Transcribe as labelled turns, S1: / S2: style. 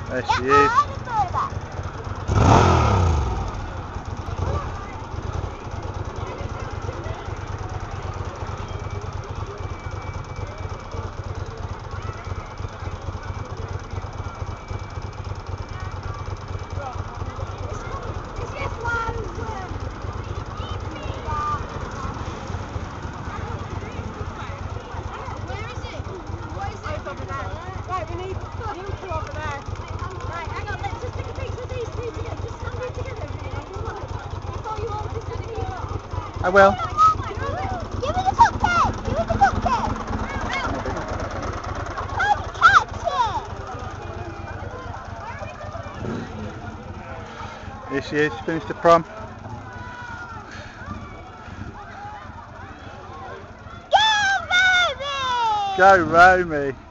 S1: There she is.
S2: Right, we need you two over there. Right, hang on, let's just take a picture of these two together. Just stand here together. That's all you all just do.
S1: I will.
S3: Give me the cupcake! Give me the cupcake! I can't catch it!
S1: Here she is, finished the prom.
S3: Go, baby!
S1: Go, Romy!